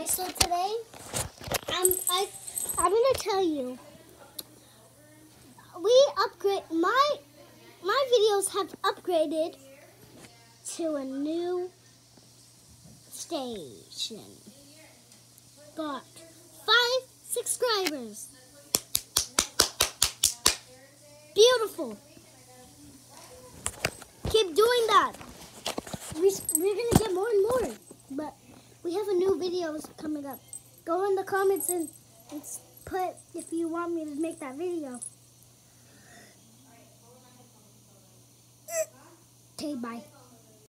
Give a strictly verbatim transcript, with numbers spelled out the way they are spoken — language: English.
guys, so today I'm I I'm gonna tell you we upgrade my my videos have upgraded to a new station. Got five subscribers. Beautiful. Keep doing that. We, we're gonna get more and more, but we have a new videos coming up. Go in the comments and, and put if you want me to make that video. Okay, bye.